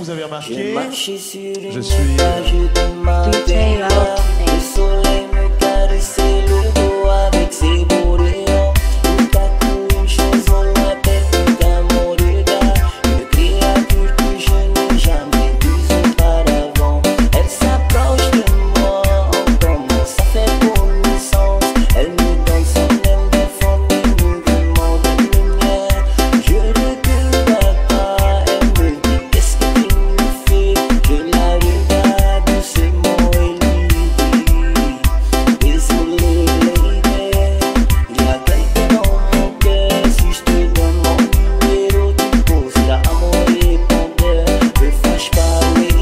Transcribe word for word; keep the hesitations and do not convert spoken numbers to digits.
vous avez remarqué. Je suis D J Le soleil me caressait le dos avec ses beaux rayons. Tout à coup une chose on l'appelle tout à mon regard. Une créature que je n'ai jamais vue auparavant. Elle s'approche de moi, on commence à faire connaissance. Elle me donne son aile de fond et me demande une lumière. Je recule d'un pas, elle me dit qu'est-ce que tu me fais. Je la regarde doucement et lui dis désolé lady, il y a quelqu'un dans mon cœur. Si je te donne mon numéro, tu poseras à mon répondeur. Ne fâche pas lady.